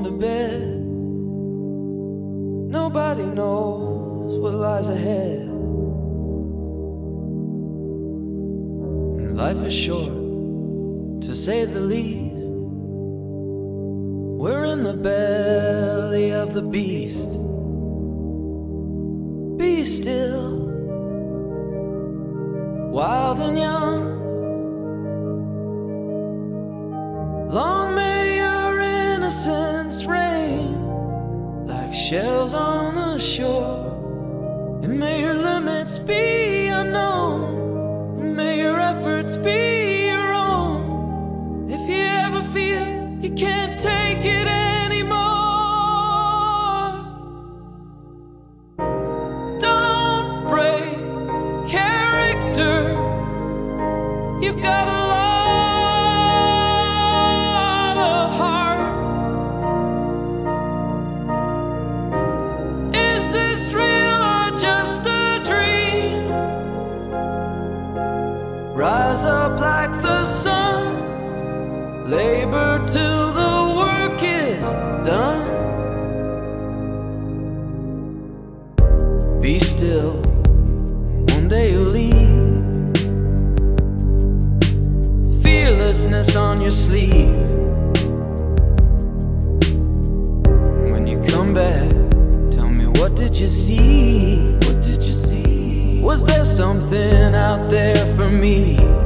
to bed. Nobody knows what lies ahead. Life is short, to say the least. We're in the belly of the beast. Be still, wild and young. Long may your innocence reign like shells on the shore. And may your limits be unknown, and may your efforts be your own. If you ever feel you can't take it anymore, don't break character. You've got a lot of heart. Is this real or just a dream? Rise up like the sun, labor till the work is done. Be still, one day you'll leave. Fearlessness on your sleeve. When you come back, tell me, what did you see? What did you see? Was there something out there for me?